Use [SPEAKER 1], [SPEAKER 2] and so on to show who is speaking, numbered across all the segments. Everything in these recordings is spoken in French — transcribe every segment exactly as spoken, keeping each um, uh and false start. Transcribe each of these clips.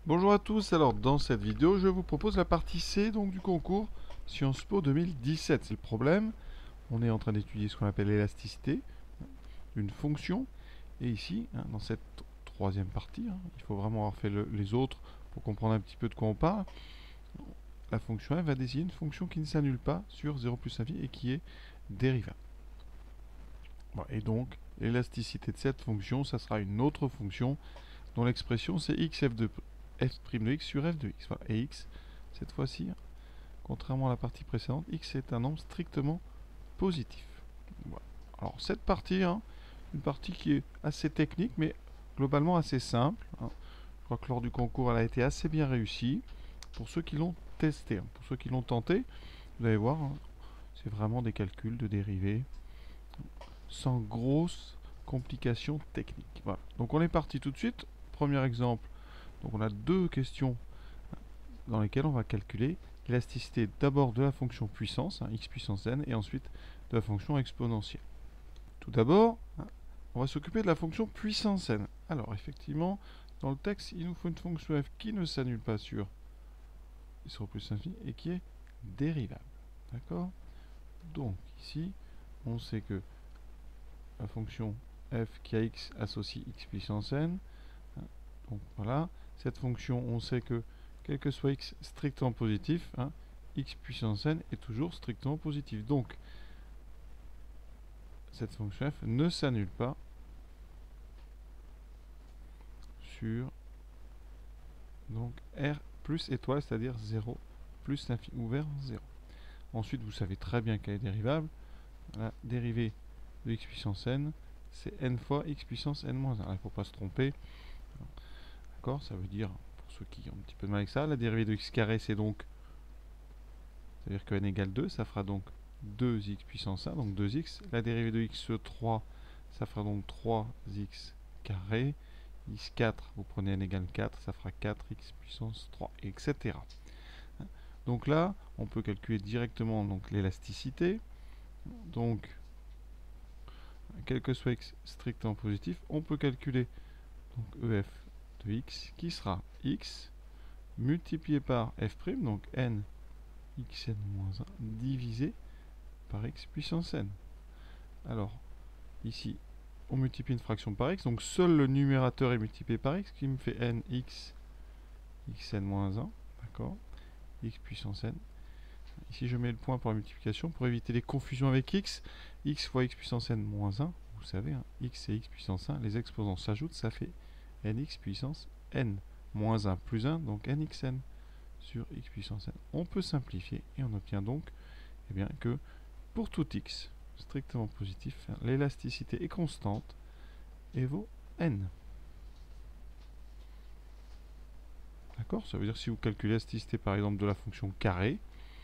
[SPEAKER 1] Bonjour à tous, alors dans cette vidéo je vous propose la partie C donc du concours Sciences Po deux mille dix-sept. C'est le problème, on est en train d'étudier ce qu'on appelle l'élasticité d'une fonction, et ici, hein, dans cette troisième partie, hein, il faut vraiment avoir fait le, les autres pour comprendre un petit peu de quoi on parle. La fonction f va désigner une fonction qui ne s'annule pas sur zéro plus infini et qui est dérivable. Bon, et donc l'élasticité de cette fonction, ça sera une autre fonction dont l'expression c'est x f de f' de x sur f de x. Voilà. Et x, cette fois-ci, contrairement à la partie précédente, x est un nombre strictement positif. Voilà. Alors cette partie, hein, une partie qui est assez technique, mais globalement assez simple. Hein. Je crois que lors du concours, elle a été assez bien réussie. Pour ceux qui l'ont testé, hein. Pour ceux qui l'ont tenté, vous allez voir, hein, c'est vraiment des calculs de dérivés sans grosses complications techniques. Voilà. Donc on est parti tout de suite. Premier exemple. Donc on a deux questions dans lesquelles on va calculer l'élasticité d'abord de la fonction puissance, hein, x puissance n, et ensuite de la fonction exponentielle. Tout d'abord, hein, on va s'occuper de la fonction puissance n. Alors effectivement, dans le texte, il nous faut une fonction f qui ne s'annule pas sur x plus infini et qui est dérivable. D'accord? Donc ici, on sait que la fonction f qui a x associe x puissance n. Hein, donc voilà, cette fonction, on sait que quel que soit x strictement positif, hein, x puissance n est toujours strictement positif. Donc, cette fonction f ne s'annule pas sur donc r plus étoile, c'est-à-dire zéro plus l'infini ouvert zéro. Ensuite, vous savez très bien qu'elle est dérivable. La dérivée de x puissance n, c'est n fois x puissance n moins un. Il ne faut pas se tromper. D'accord? Ça veut dire, pour ceux qui ont un petit peu de mal avec ça, la dérivée de x carré, c'est donc, c'est-à-dire que n égale deux, ça fera donc deux x puissance un, donc deux x. La dérivée de x trois, ça fera donc trois x carré. x quatre, vous prenez n égale quatre, ça fera quatre x puissance trois, et cetera. Donc là, on peut calculer directement donc l'élasticité. Donc, quel que soit x strictement positif, on peut calculer donc ef de x qui sera x multiplié par f', donc n xn moins un divisé par x puissance n. Alors, ici, on multiplie une fraction par x, donc seul le numérateur est multiplié par x, qui me fait n x xn moins un, d'accord, x puissance n. Ici, je mets le point pour la multiplication, pour éviter les confusions avec x, x fois x puissance n moins un, vous savez, hein, x et x puissance un, les exposants s'ajoutent, ça fait nx puissance n moins un plus un, donc nxn sur x puissance n. On peut simplifier et on obtient donc eh bien, que pour tout x strictement positif, l'élasticité est constante et vaut n. D'accord? Ça veut dire que si vous calculez l'élasticité par exemple de la fonction carré,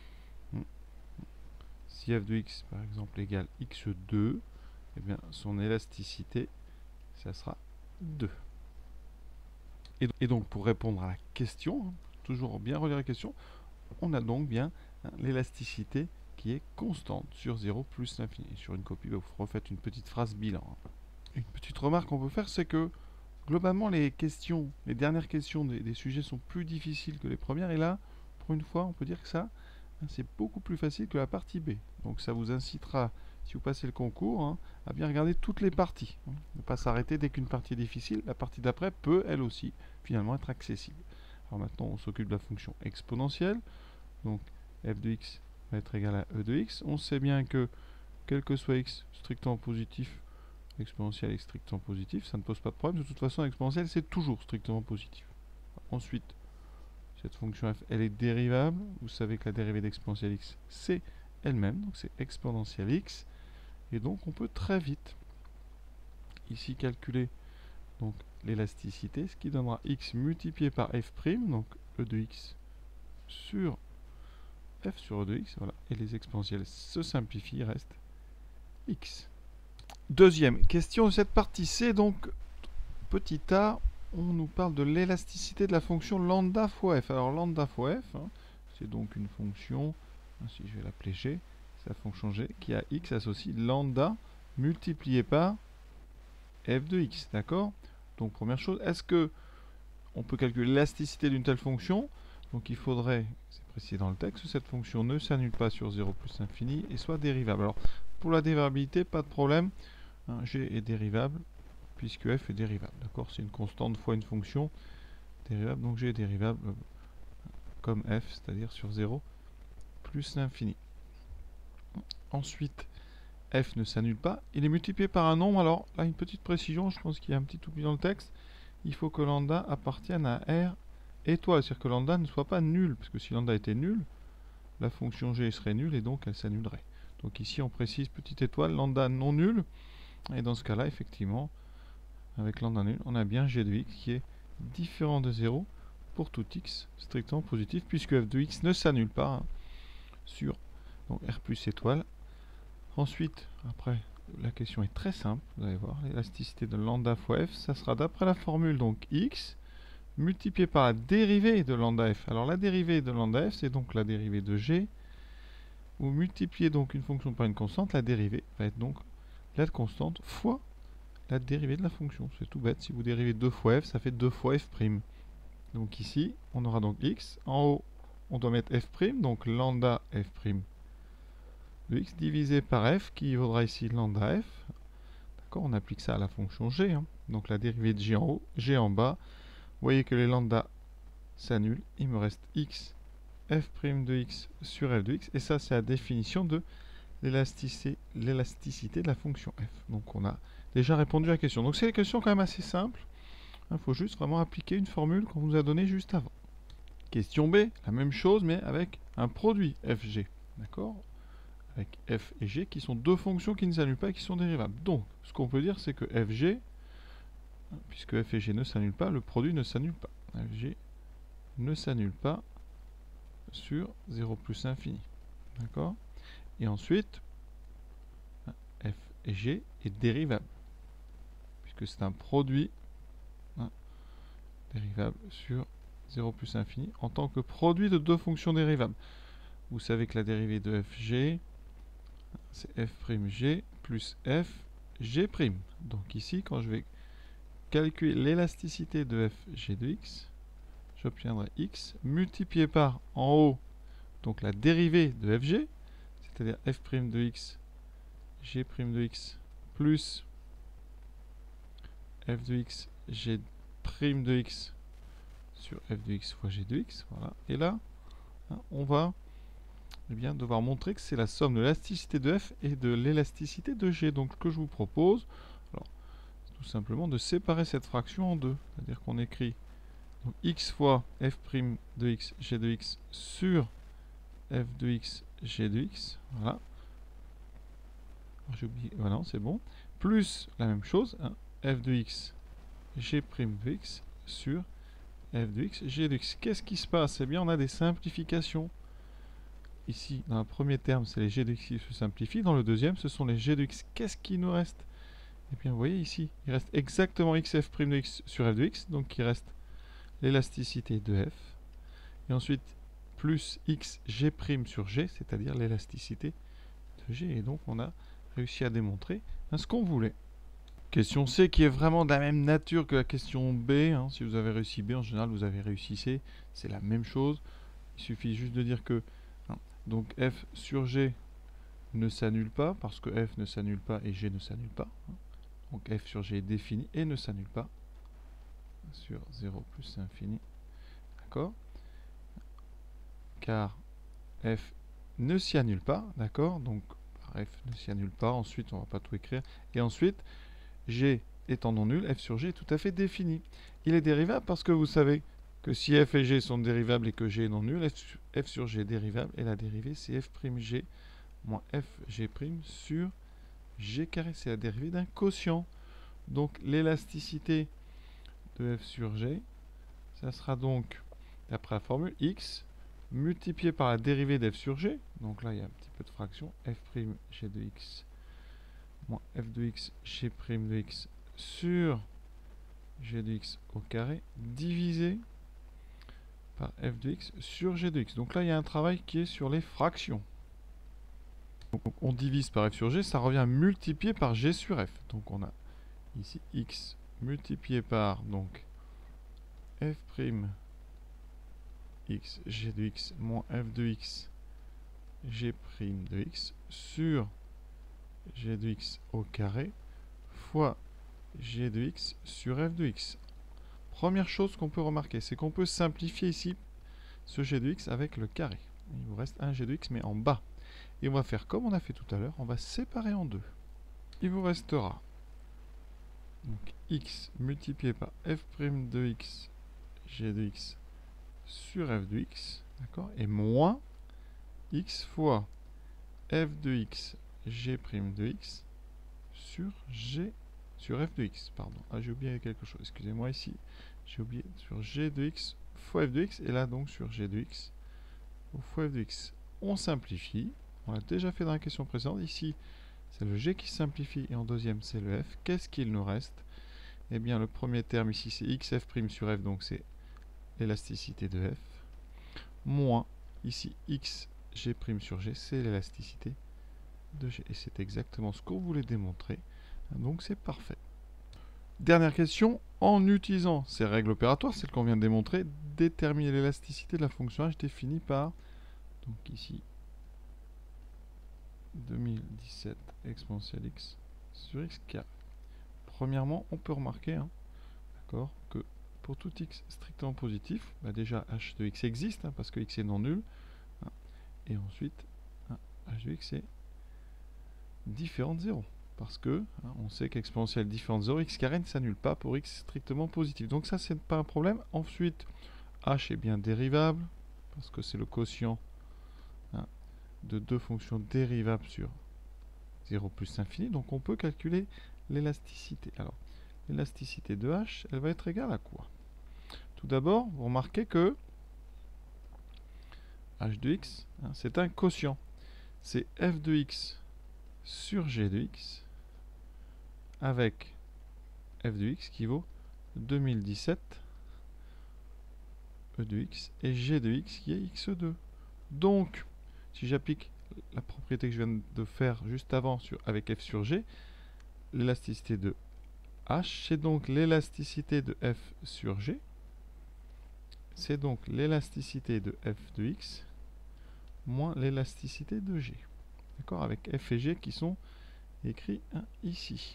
[SPEAKER 1] si f de x par exemple égale x deux, eh bien son élasticité, ça sera deux. Et donc pour répondre à la question, hein, toujours bien relire la question, on a donc bien hein, l'élasticité qui est constante sur zéro plus l'infini. Sur une copie, vous refaites une petite phrase bilan. Une petite remarque qu'on peut faire, c'est que globalement les questions, les dernières questions des, des sujets sont plus difficiles que les premières, et là, pour une fois, on peut dire que ça, hein, c'est beaucoup plus facile que la partie B. Donc ça vous incitera, si vous passez le concours, hein, à bien regarder toutes les parties. Hein, ne pas s'arrêter dès qu'une partie est difficile. La partie d'après peut, elle aussi, finalement être accessible. Alors maintenant, on s'occupe de la fonction exponentielle. Donc f de x va être égal à e de x. On sait bien que, quel que soit x strictement positif, l'exponentielle est strictement positif, ça ne pose pas de problème. De toute façon, l'exponentielle, c'est toujours strictement positif. Ensuite, cette fonction f, elle est dérivable. Vous savez que la dérivée d'exponentielle x, c'est elle-même, donc c'est exponentielle x. Et donc, on peut très vite, ici, calculer donc l'élasticité, ce qui donnera x multiplié par f', donc e de x sur f sur e de x, voilà, et les exponentielles se simplifient, il reste x. Deuxième question de cette partie C, donc petit a, on nous parle de l'élasticité de la fonction lambda fois f. Alors lambda fois f, hein, c'est donc une fonction, hein, si je vais l'appeler g, c'est la fonction g qui a x associe lambda multiplié par f de x, d'accord? Donc première chose, est-ce que on peut calculer l'élasticité d'une telle fonction. Donc il faudrait, c'est précisé dans le texte, que cette fonction ne s'annule pas sur zéro plus l'infini et soit dérivable. Alors pour la dérivabilité, pas de problème, hein, G est dérivable puisque f est dérivable. D'accord, c'est une constante fois une fonction dérivable, donc G est dérivable euh, comme f, c'est-à-dire sur zéro plus l'infini. Ensuite, f ne s'annule pas, il est multiplié par un nombre. Alors là, une petite précision, je pense qu'il y a un petit oubli dans le texte. Il faut que lambda appartienne à R étoile, c'est-à-dire que lambda ne soit pas nul, parce que si lambda était nul, la fonction g serait nulle et donc elle s'annulerait. Donc ici on précise petite étoile, lambda non nul, et dans ce cas-là, effectivement, avec lambda nul, on a bien g de x qui est différent de zéro pour tout x strictement positif, puisque f de x ne s'annule pas hein, sur donc r plus étoile. Ensuite, après, la question est très simple, vous allez voir, l'élasticité de lambda fois f, ça sera d'après la formule, donc x multiplié par la dérivée de lambda f. Alors la dérivée de lambda f, c'est donc la dérivée de g. Vous multipliez donc une fonction par une constante, la dérivée va être donc la constante fois la dérivée de la fonction. C'est tout bête, si vous dérivez deux fois f, ça fait deux fois f'. Donc ici, on aura donc x. En haut, on doit mettre f', donc lambda f' de x divisé par f, qui vaudra ici lambda f. D'accord, on applique ça à la fonction g. Hein. Donc la dérivée de g en haut, g en bas. Vous voyez que les lambda s'annulent. Il me reste x f' de x sur f de x. Et ça, c'est la définition de l'élasticité, l'élasticité de la fonction f. Donc on a déjà répondu à la question. Donc c'est une question quand même assez simple. Il faut juste vraiment appliquer une formule qu'on vous a donnée juste avant. Question B, la même chose, mais avec un produit fg. D'accord, avec f et g qui sont deux fonctions qui ne s'annulent pas et qui sont dérivables. Donc, ce qu'on peut dire, c'est que fg, puisque f et g ne s'annulent pas, le produit ne s'annule pas. Fg ne s'annule pas sur zéro plus infini. D'accord. Et ensuite, f et g est dérivable, puisque c'est un produit hein, dérivable sur zéro plus infini en tant que produit de deux fonctions dérivables. Vous savez que la dérivée de fg, c'est f'g plus f g'. Donc ici, quand je vais calculer l'élasticité de fg de x, j'obtiendrai x multiplié par en haut, donc la dérivée de fg, c'est-à-dire f' de x, g' de x, plus f de x, g' de x sur f de x fois g de x. Voilà. Et là, hein, on va eh bien, devoir montrer que c'est la somme de l'élasticité de f et de l'élasticité de g. Donc, ce que je vous propose, alors, tout simplement de séparer cette fraction en deux. C'est-à-dire qu'on écrit donc, x fois f' de x, g de x sur f de x, g de x. Voilà. J'ai oublié, voilà, c'est bon. Plus la même chose, hein, f de x, g' de x sur f de x, g de x. Qu'est-ce qui se passe? Eh bien, on a des simplifications. Ici, dans le premier terme, c'est les g de x qui se simplifient. Dans le deuxième, ce sont les g de x. Qu'est-ce qui nous reste? Eh bien, vous voyez ici, il reste exactement x f' de x sur f de x. Donc, il reste l'élasticité de f. Et ensuite, plus x g' sur g, c'est-à-dire l'élasticité de g. Et donc, on a réussi à démontrer hein, ce qu'on voulait. Question C qui est vraiment de la même nature que la question B. Hein. Si vous avez réussi B, en général, vous avez réussi C. C'est la même chose. Il suffit juste de dire que hein, donc f sur g ne s'annule pas parce que f ne s'annule pas et g ne s'annule pas. Hein. Donc f sur g est défini et ne s'annule pas sur zéro plus infini. D'accord? Car f ne s'y annule pas. D'accord? Donc f ne s'y annule pas. Ensuite, on ne va pas tout écrire. Et ensuite, g étant non nul, f sur g est tout à fait défini. Il est dérivable parce que vous savez que si f et g sont dérivables et que g est non nul, f, f sur g est dérivable et la dérivée c'est f'g moins fg' sur g carré. C'est la dérivée d'un quotient. Donc l'élasticité de f sur g, ça sera donc, d'après la formule, x multiplié par la dérivée d'f sur g. Donc là il y a un petit peu de fraction, f'g de x moins f de x, g' de x sur g de x au carré divisé par f de x sur g de x. Donc là, il y a un travail qui est sur les fractions. Donc on divise par f sur g, ça revient à multiplier par g sur f. Donc on a ici x multiplié par donc f' x, g de x, moins f de x, g' de x, sur g de x au carré, fois g de x sur f de x. Première chose qu'on peut remarquer, c'est qu'on peut simplifier ici ce g de x avec le carré. Il vous reste un g de x, mais en bas. Et on va faire comme on a fait tout à l'heure, on va séparer en deux. Il vous restera donc x multiplié par f' de x, g de x sur f de x, d'accord, et moins x fois f de x, g' de x sur g sur f de x, pardon. Ah, j'ai oublié quelque chose, excusez-moi ici. J'ai oublié sur g de x fois f de x, et là donc sur g de x fois f de x. On simplifie, on l'a déjà fait dans la question précédente. Ici, c'est le g qui simplifie, et en deuxième, c'est le f. Qu'est-ce qu'il nous reste? Eh bien, le premier terme ici, c'est xf' sur f, donc c'est l'élasticité de f, moins, ici, xg' sur g, c'est l'élasticité de g. Et c'est exactement ce qu'on voulait démontrer, donc c'est parfait. Dernière question, en utilisant ces règles opératoires, celles qu'on vient de démontrer, déterminer l'élasticité de la fonction h définie par, donc ici, deux mille dix-sept exponentielle x sur x carré. Premièrement, on peut remarquer, hein, d'accord, que pour tout x strictement positif, bah déjà h de x existe, hein, parce que x est non nul, hein, et ensuite, hein, h de x est différent de zéro. Parce que, hein, on sait qu'exponentielle différente de zéro, x carré ne s'annule pas pour x strictement positif. Donc ça, c'est pas un problème. Ensuite, h est bien dérivable, parce que c'est le quotient, hein, de deux fonctions dérivables sur zéro plus l'infini. Donc on peut calculer l'élasticité. Alors, l'élasticité de h, elle va être égale à quoi? Tout d'abord, vous remarquez que h de x, hein, c'est un quotient. C'est f de x sur g de x avec f de x qui vaut deux mille dix-sept e de x et g de x qui est x deux. Donc, si j'applique la propriété que je viens de faire juste avant sur, avec f sur g, l'élasticité de h, c'est donc l'élasticité de f sur g. C'est donc l'élasticité de f de x moins l'élasticité de g. D'accord, avec f et g qui sont écrits, hein, ici.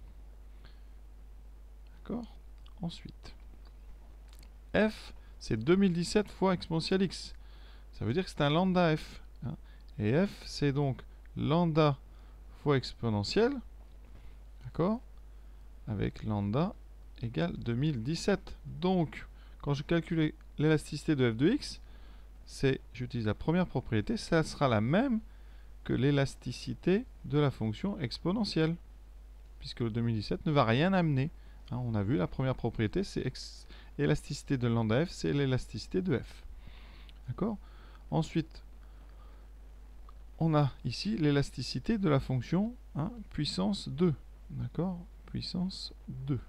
[SPEAKER 1] D'accord. Ensuite, f, c'est deux mille dix-sept fois exponentielle x. Ça veut dire que c'est un lambda f. Hein. Et f, c'est donc lambda fois exponentielle. D'accord, avec lambda égale deux mille dix-sept. Donc, quand je calcule l'élasticité de f de x, c'est, j'utilise la première propriété, ça sera la même que l'élasticité de la fonction exponentielle, puisque le deux mille dix-sept ne va rien amener. Hein, on a vu, la première propriété, c'est l'élasticité de lambda f, c'est l'élasticité de f. D'accord. Ensuite, on a ici l'élasticité de la fonction, hein, puissance deux. D'accord, puissance deux.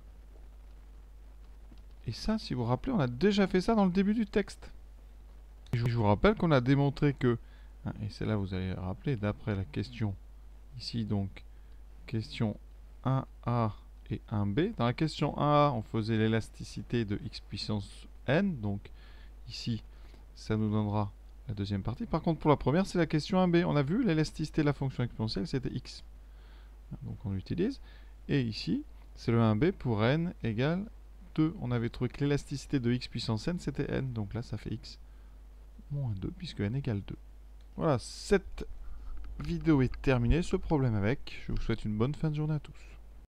[SPEAKER 1] Et ça, si vous vous rappelez, on a déjà fait ça dans le début du texte. Et je vous rappelle qu'on a démontré que, hein, et c'est là vous allez rappeler, d'après la question, ici donc, question un a et un b. Dans la question un a, on faisait l'élasticité de x puissance n, donc ici, ça nous donnera la deuxième partie. Par contre, pour la première, c'est la question un b. On a vu, l'élasticité de la fonction exponentielle, c'était x. Donc on l'utilise. Et ici, c'est le un b pour n égale deux. On avait trouvé que l'élasticité de x puissance n, c'était n. Donc là, ça fait x moins deux, puisque n égale deux. Voilà, cette vidéo est terminée. Ce problème avec. Je vous souhaite une bonne fin de journée à tous.